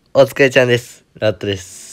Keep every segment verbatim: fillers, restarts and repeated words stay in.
お疲れちゃんです。ラットです。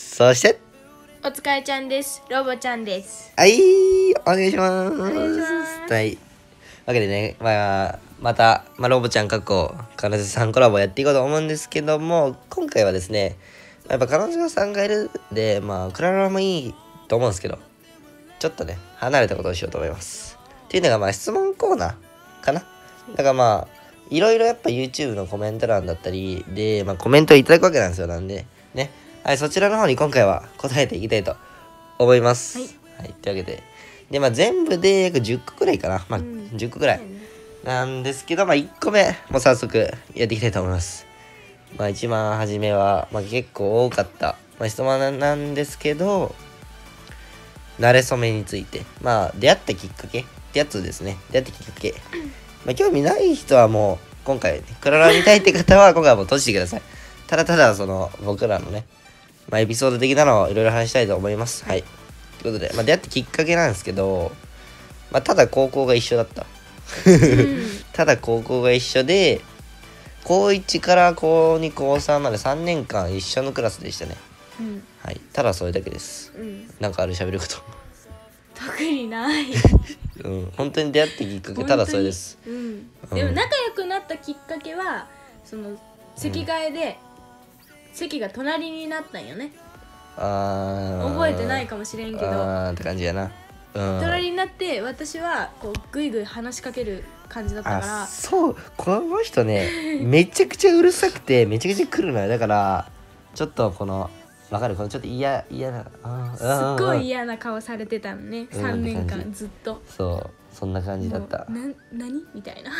そして、 お疲れちゃんです。ロボちゃんです。 はい、お願いします。 お願いします。 はい。わけでね、まあ、また、まあ、ロボちゃん過去、彼女さんコラボやっていこうと思うんですけども、今回はですね、やっぱ彼女さんがいるんで、まあ、クララもいいと思うんですけど、ちょっとね、離れたことをしようと思います。っていうのが、まあ、質問コーナーかな。だからまあ、いろいろやっぱ YouTube のコメント欄だったりで、まあ、コメントをいただくわけなんですよ。なんで、ね。はい、そちらの方に今回は答えていきたいと思います。 はい。 はい、というわけで。で、まあ、全部で約じゅっこくらいかな。まあ、 うん、 じゅっこくらい。なんですけど、まあ、いっこめ、もう早速やっていきたいと思います。まあ、一番初めは、まあ、結構多かった、まあ、質問なんですけど、慣れ初めについて。まあ、出会ったきっかけってやつですね。出会ったきっかけ。まあ、興味ない人はもう、今回、ね、クララ見たいって方は、今回はもう閉じてください。ただただ、その、僕らのね、まあ、エピソード的なのをいろいろ話したいと思います。はい。ということで、まあ、出会ったきっかけなんですけど、まあ、ただ高校が一緒だった。ただ高校が一緒で、高いちから高に高さんまでさんねんかん一緒のクラスでしたね。 うん、 はい。ただそれだけです。 うん、 なんかある喋ること。 特にない。 うん、本当に出会ったきっかけ、ただそれです。 うん。でも仲良くなったきっかけは、その席替えで、うん、席が隣になったんよね。 あー、 覚えてないかもしれんけど。 あーって感じやな。うん、 隣になって私はこうグイグイ話しかける感じだったから。 あ、そう、この人ね、めちゃくちゃうるさくてめちゃくちゃ来るのよ。だからちょっとこのわかる、このちょっと嫌嫌な、 すっごい嫌な顔されてたのね、うん、さんねんかんずっと。 そう、そんな感じだった。 な何みたいな。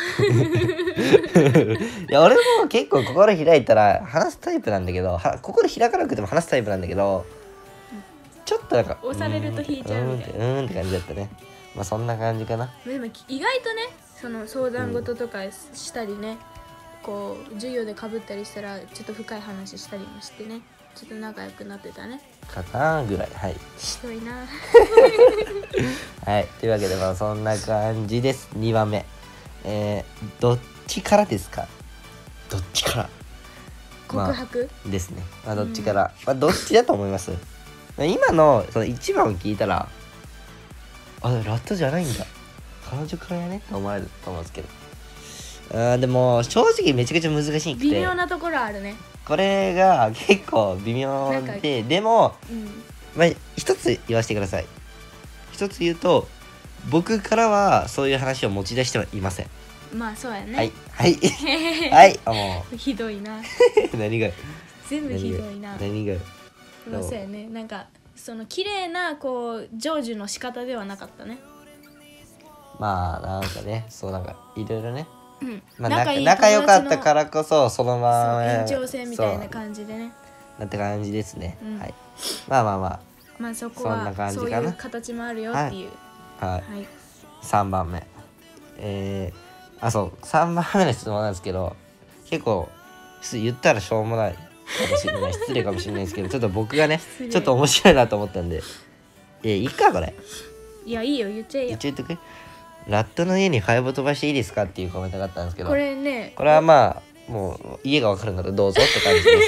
いや、俺も結構心開いたら話すタイプなんだけど、は心開かなくても話すタイプなんだけど、ちょっとなんか押されると引いちゃうみたいな、 うんうんって感じだったね。まあそんな感じかな。 でも意外とね、その相談事とかしたりね、うん、こう授業でかぶったりしたらちょっと深い話したりもしてね、ちょっと仲良くなってたねかなぐらい。はい、 ひどいな。 はい、というわけでまあそんな感じです。にばんめ、えー、どっちからですか？どっちから告白、 まあ、ですね。まあどっちから、うん、まあどっちだと思います？今のそのいちばんを聞いたら、あ、ラットじゃないんだ、彼女からやねって思われると思うんですけど、あーでも正直めちゃくちゃ難しいくて、 微妙なところあるね。 これが結構微妙で、でも、うん、まあ一つ言わせてください。一つ言うと、僕からはそういう話を持ち出してはいません。 まあそうやね。 はいはいはい、もうひどいな。 何が全部ひどいな。 何がまあそうやね。なんかその綺麗なこう成就の仕方ではなかったね。 まあなんかね、そうなんかいろいろね、 うん、 まあ、仲, いい仲良かったからこそそのまま延長戦みたいな感じでね、 なって感じですね、うん、はい。 まあまあまあまあそこはそんな感じかな、そういう形もあるよっていう。 はい、はいはい、さんばんめ、えー、あそうさんばんめの質問なんですけど、結構言ったらしょうもないかもしれない失礼かもしれないですけど、ちょっと僕がねちょっと面白いなと思ったんで、えいいかこれ。 いやいいよ、言っちゃえよ。 言っちゃいとく。ラットの家にファイブ飛ばしていいですかっていうコメントがあったんですけど、 これね、 これはまあもう家が分かるならどうぞって感じです。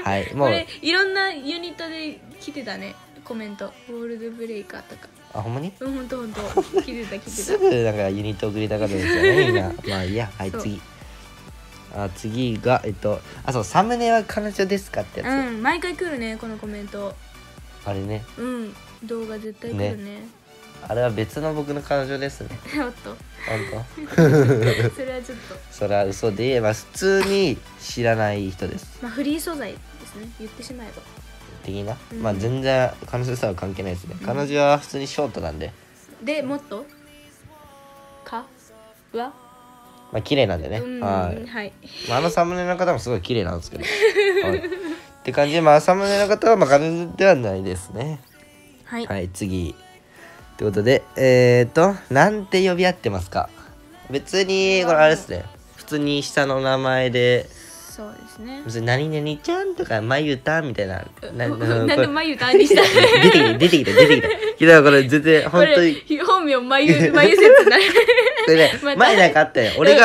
はい、もうこれいろんなユニットで来てたね、コメント。ウォールドブレイカーとか。 あ、ほんまに？ うん、ほんとほんと来てた来てた。 すぐなんかユニット送りたかったですよね、みんな。まあいいや、はい、次。あ、次がえっとあ、そう、サムネは彼女ですかってやつ。 うん、毎回来るねこのコメント。 あれね、 うん、動画絶対来るね。ね、 あれは別の僕の彼女ですね。 おっと本当？ それはちょっとそれは嘘で、まあ普通に知らない人です。 まあフリー素材ですね、言ってしまえば的な、 うん、 まあ全然彼女さは関係ないですね、うん、彼女は普通にショートなんで、 でもっとかはまあ綺麗なんでね、 うん、 はい、 はい、 まあ、あのサムネの方もすごい綺麗なんですけど、はい、って感じで、まあサムネの方はまあ彼女ではないですね。 はい、 はい、次ってことで、えーとなんて呼び合ってますか？別にこれあれですね、普通に下の名前で、 そうですね、 別に何々ちゃんとかまゆたみたいな、 ななんでまゆたにした？ 出てきた出てきた出てきた。いやこれ全然本当に本名まゆまゆ説な。 それね、前なんかあったよ。俺が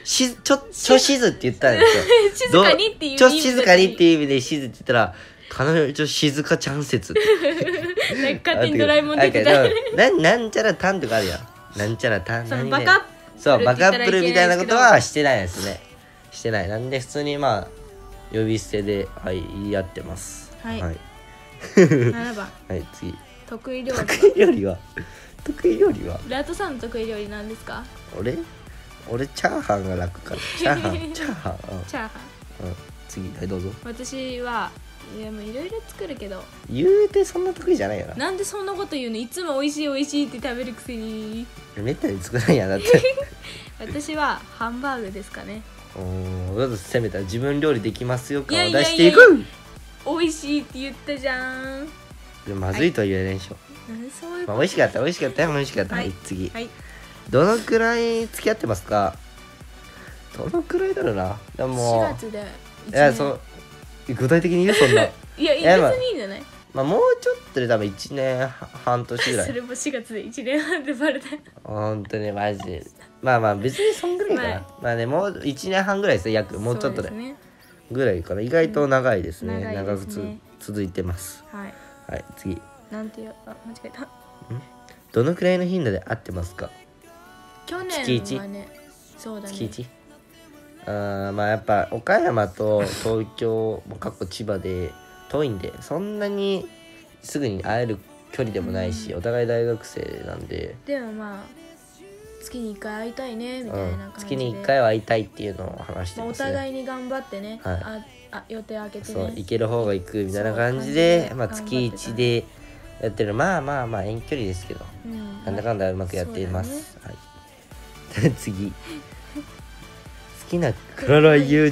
しちょちょしずって言ったんですよ静かにっていう意味ちょ静かにっていう意味でしずって言ったら彼女静かちゃん説なんか勝手にドラえもん出てたなんかななんちゃらたんとかあるやんなんちゃらたんその何々 バカッそうバカップルみたいなことはしてないですねしてないなんで普通にまあ呼び捨てではい言い合ってますはい、 はい、 ななばんはい次得意料理得意料理は得意料理はラートさんの得意料理なんですか？ 俺俺チャーハンが楽かなチャーハンチャーハンうん、 チャーハンうん、次はいどうぞ私はいやもういろいろ作るけど言うてそんな得意じゃないよななんでそんなこと言うの？いつも美味しい美味しいって食べるくせに。 めったに作らんやんだって私はハンバーグですかね。 おーわざと攻めたら自分料理できますよ感をいやいやいや出していく美味しいって言ったじゃん。 でもまずいとは言えないでしょ、 なんでそういうまあ、美味しかった美味しかったよ美味しかった、は、 はいい次、 はいどのくらい付き合ってますか？どのくらいだろうなでもしがつでいちねんいやそう具体的に言うそんないやいいやや別にいいんじゃない？ まあもうちょっとで多分いちねん半年ぐらいそれもしがつでいちねんはんでバレた。 本当にマジでまあまあ別にそんぐらいかな、 まあまあねもういちねんはんぐらいですよ約もうちょっとでそうすねぐらいかな意外と長いですね、 うん長い長くですねつ続いてますはいはい次なんていうあ間違えた。 どのくらいの頻度で会ってますか？ 去月一年はねそうだね月いち？あーまあやっぱ岡山と東京もかっこ千葉で遠いんでそんなにすぐに会える距離でもないし、 うんお互い大学生なんで、 でもまあ月にいっかい会いたいねみたいな感じで、 月にいっかいは会いたいっていうのを話してまあ、おますね、 互いに頑張ってね、 はいああ予定開けてそうね行ける方が行くみたいな感じそうで感じでまあ、月いちでやってるまあまあまあ遠距離ですけど、 うん、 なんだかんだうまくやっています、はい次好きなクロロ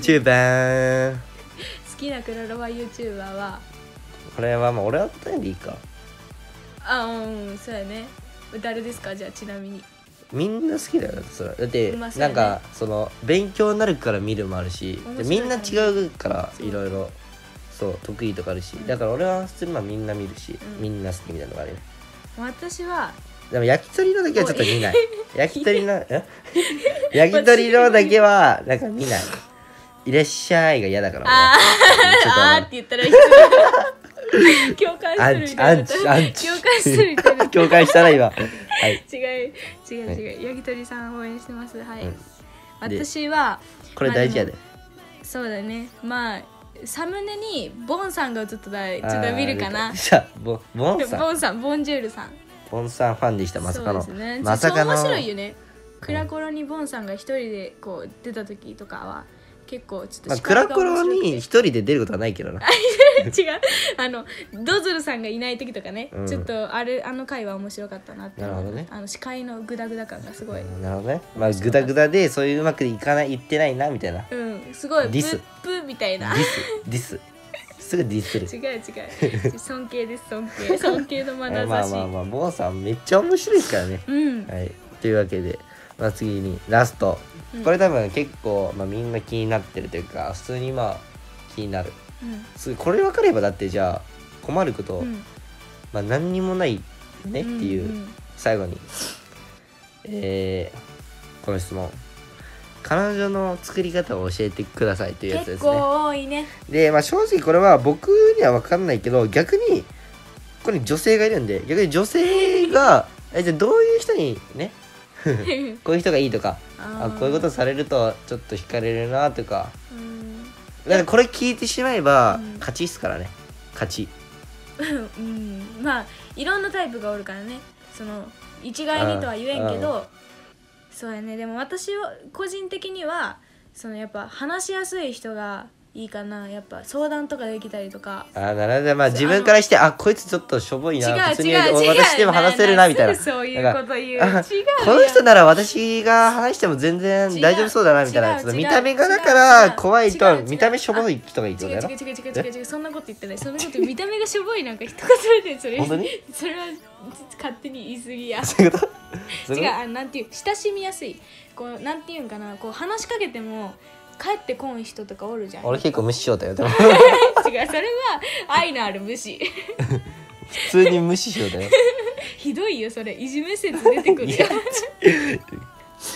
YouTuber 好きなクロロワ YouTuber はこれはまあ俺は答えでいいかあうんそうやね誰ですか？じゃあちなみにみんな好きだよだってそれだって、 まあそうやねなんかその勉強になるから見るもあるし面白いでみんな違うからそういろいろそう得意とかあるし、だから俺は普通にまあみんな見るし、 うんみんな好きみたいなのがあるよ私はでも焼き鳥のだけはちょっと見ない焼き鳥のえ焼き鳥のだけはなんか見ないいらっしゃいが嫌だからあ俺ちょっとーああのーって言ったらいい共感してるみたいなアンチアンチ共感してるみたいな共感したら今はい違う違う違う、焼き鳥さん応援してますはい、 うん私はこれ大事やで、 まあそうだねまあサムネにボンさんが映ったらちょっと見るかな。 じゃあボボンさんボンさんボンジュールさんボンさんファンでしたまさかの、 そうですね、 まさかの面白いよね。クラコロにボンさんが一人でこう出た時とかは結構ちょっとまあ、 視クラコ覚が面白くてロに一人で出ることはないけどな違うあのドズルさんがいない時とかね、 うんちょっとあれあの回は面白かったなって思う。 なるほどねあの視界のグダグダ感がすごい、 うんなるほどねまあグダグダでそういううまくいかないいってないなみたいなデうんすごいディスプップみたいなィスディスすぐディスる違う違う尊敬です尊敬尊敬の眼差し、 まあまあまあボンさんめっちゃ面白いですからねうんはいというわけで、まあ、次にラストうんこれ多分結構、まあ、みんな気になってるというか普通にまあ気になるうんすこれ分かればだってじゃあ困ること、 うんまあ何にもないよねっていう、 んん最後にえー、この質問彼女の作り方を教えてくださいというやつで結すね構多いね。 で、まあ、正直これは僕には分かんないけど逆にここに女性がいるんで逆に女性がえじゃあどういう人にねこういう人がいいとかあこういうことされるとちょっと惹かれるなとかうんだからこれ聞いてしまえばうん勝ちっすからね勝ちうんまあいろんなタイプがおるからねその一概にとは言えんけどそうやねでも私は個人的にはそのやっぱ話しやすい人がいいかなやっぱ相談とかできたりとかあなるほどまあそう自分からしてあこいつちょっとしょぼい違うな普通に違う違う私でも話せるなみたいなすぐそういうこと言う違うあよこの人なら私が話しても全然違う大丈夫そうだなみたいな違うちょっと見違うた目がだか違うら違う怖い違う違うと見た目しょぼい人がいいって違うことだよ違う違う違う違う違うそんなこと言ってないそんなこと見た目がしょぼいなんか人がそれでそれ本当にそれは勝手に言い過ぎやそういうことそう違いううあなんていう親しみやすいこうなんていうんかなこう話しかけても帰ってこん人とかおるじゃん俺結構無視しようだよでも違うそれは愛のある無視普通に無視しようだよひどいよそれいじめ説出てくるよ怖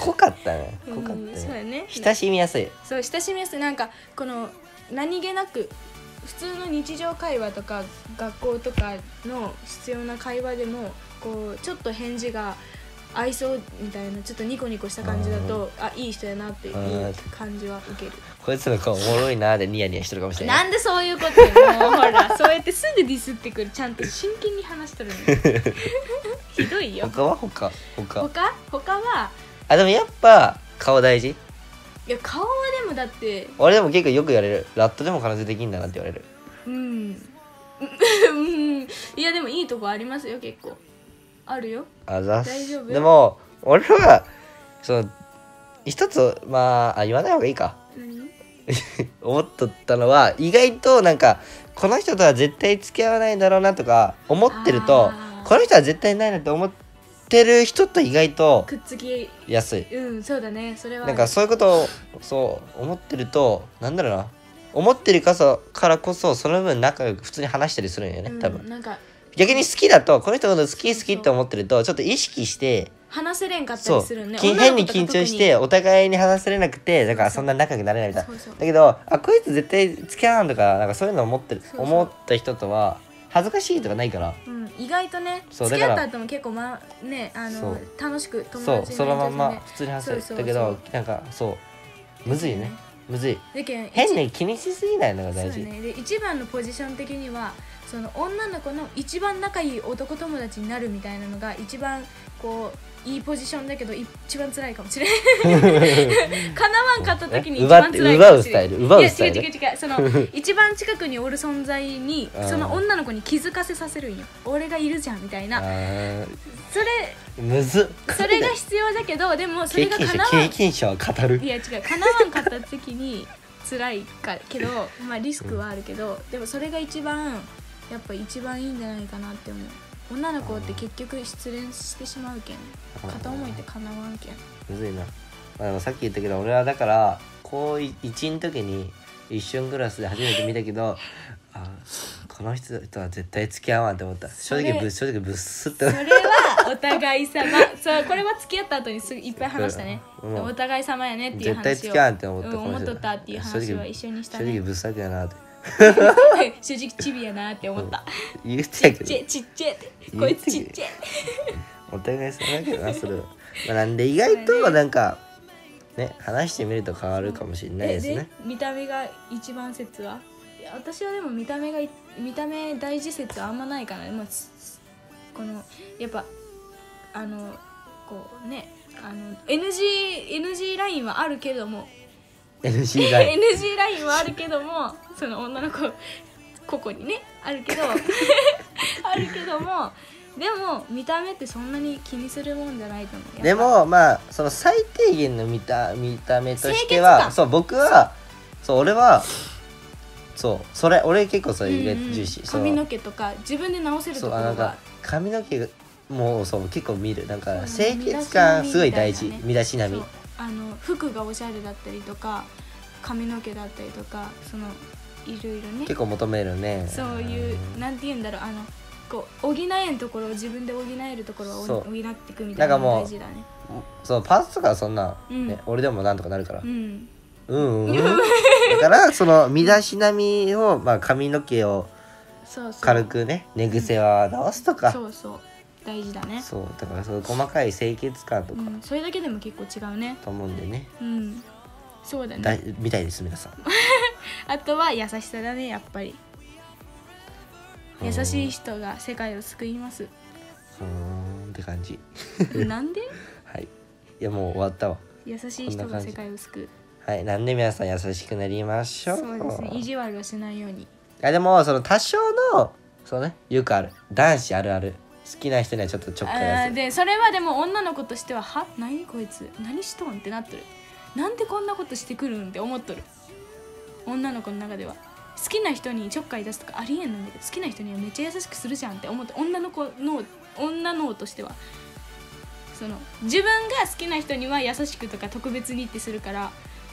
濃かったね濃かったうんそうねやね親しみやすいそう親しみやすいなんかこの何気なく普通の日常会話とか学校とかの必要な会話でもこうちょっと返事が合いそうみたいなちょっとニコニコした感じだとあいい人やなっていう感じは受ける。 こいつの顔おもろいなーでニヤニヤしてるかもしれないなんでそういうことよもうほらそうやってすぐディスってくるちゃんと真剣に話しとるのひどいよ。 他は他他他他はあでもやっぱ顔大事。 いや顔はでもだって俺でも結構よく言われるラットでも彼女できんだなって言われる。 うんうんいやでもいいとこありますよ結構あるよ。 あざっす大丈夫でも俺はその一つまああ言わない方がいいか何思っとったのは意外となんかこの人とは絶対付き合わないんだろうなとか思ってるとあーこの人は絶対ないなって思ってる人と意外とくっつき安い。 うんそうだねそれはなんかそういうことをそう思ってるとなんだろうな思ってるからからこそその分仲良く普通に話したりするんよね多分、 うん、なんか逆に好きだとこの人のこと好き好きって思ってるとちょっと意識して話せれんかったそうりするね。 き変に緊張してお互いに話せれなくてだからそんな仲良くなれないみたいな。 そうそうだけどあこいつ絶対付き合わんとかなんかそういうの思ってるそうそう思った人とは恥ずかしいとかないからうん、意外とねそう付き合っただか後も結構まねあのそう楽しく友そう達そのまんまね普通に話せるそうそうそうだけどなんかそうむずいねむずいだけど変に気にしすぎないのが大事。 そうね、で一番のポジション的にはその女の子の一番仲いい男友達になるみたいなのが一番こういいポジションだけど一番辛いかもしれない叶わんかった時に一番辛いかもしれない。 奪うスタイル奪うスタイルいや違う違う違うその一番近くにおる存在にあーその女の子に気づかせさせるんよ。俺がいるじゃんみたいなあーそれむずっそれが必要だけどでもそれ経験者が叶わん経験者は語るいや違う叶わんかった時に辛いかけどまあリスクはあるけど、でもそれが一番やっぱ一番いいんじゃないかなって思う。女の子って結局失恋してしまうけん片思いって叶わんけん。 むずいな、まあ、でもさっき言ったけど俺はだから高いちの時に一瞬クラスで初めて見たけどあこの人とは絶対付き合わんって思った。正直ぶ正直ぶっすってそれはお互い様そうこれは付き合った後にすぐいっぱい話したね、 うんお互い様やねっていう話を絶対付き合わんって思ったうん、思っとったっていう話は一緒にしたね。 正直ぶっさくやなって正直チビやなって思った言ってたけどちっちゃいちっちゃいこいつちっちゃいお互い様だけどなそれは、まあ、なんで意外となんかね話してみると変わるかもしれないですね。 見た目が一番説はいや私はでも見た目が見た目大事説はあんまないかな、まあ、このやっぱあのこうねあの エヌジー, エヌジー ラインはあるけどもエヌジー ラインエヌジー ラインはあるけどもその女の子個々にねあるけどあるけどもでも見た目ってそんなに気にするもんじゃないと思う。 でもまあその最低限の見た見た目としてはそう僕はそう俺はそうそれ俺結構それ意外と重視、 うんうん、 その髪の毛とか自分で直せるとそうころがあなんか髪の毛がもうそう結構見るなんかそうね清潔感すごい大事身だしなみみたいなね身だしなみそうあの服がおしゃれだったりとか髪の毛だったりとかそのいろいろね結構求めるね。 そういううんなんて言うんだろうあのこう補えんところを自分で補えるところをそう補っていくみたいなのが大事だね。 そうパーツとかはそんな、 うんね俺でもなんとかなるから、 うんうんうん、だからその身だしなみを、まあ、髪の毛をそうそう軽くね寝癖は直すとか、 そうそう大事だね。 そうだからそういう細かい清潔感とか、 うん、それだけでも結構違うね。 と思うんでね、 うんそうだだね。 いみたいです皆さん。 あとは優しさだねやっぱり。 うん優しい人が世界を救います。 うーんって感じ。 なんではい。いやもう終わったわ。 優しい人が世界を救う。 はい。なんで皆さん優しくなりましょう。 そうですね。意地悪をしないように。 あでもその多少のそうねよくある男子あるある好きな人にはちょっとちょっかいあやすーでそれはでも女の子としてはは何こいつ何しとんってなっとる。なんでこんなことしてくるんって思っとる。女の子の中では好きな人にちょっかい出すとかありえんなんだけど好きな人にはめっちゃ優しくするじゃんって思って女の子の女の子としてはその自分が好きな人には優しくとか特別にってするから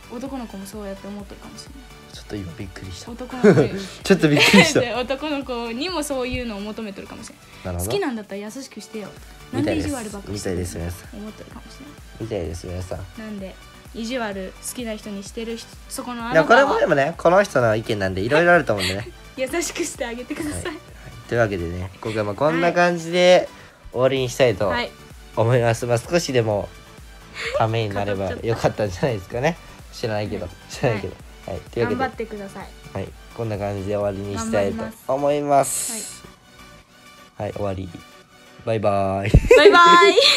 男の子もそうやって思ってるかもしれない。 ちょっと今びっくりした男の子にちょっとびっくりしたで男の子にもそういうのを求めてるかもしれない。好きなんだったら優しくしてよ、なんで意地悪ばっかりしてるのみたいです皆さん思ってるかもしれない。 みたいです皆さん。 なんで意地悪好きな人にしてる人、そこのあいやなたはこれもでもねこの人の意見なんでいろいろあると思うんでね優しくしてあげてください。 はいというわけでね今回もこんな感じで終わりにしたいとはい、 思います、まあ少しでもためになれば語っちゃったよかったんじゃないですかね。知らないけど知らないけど、はい、というわけで頑張ってください。 はい、こんな感じで終わりにしたいと思います。はい、終わり。バイバーイ。 バイバイ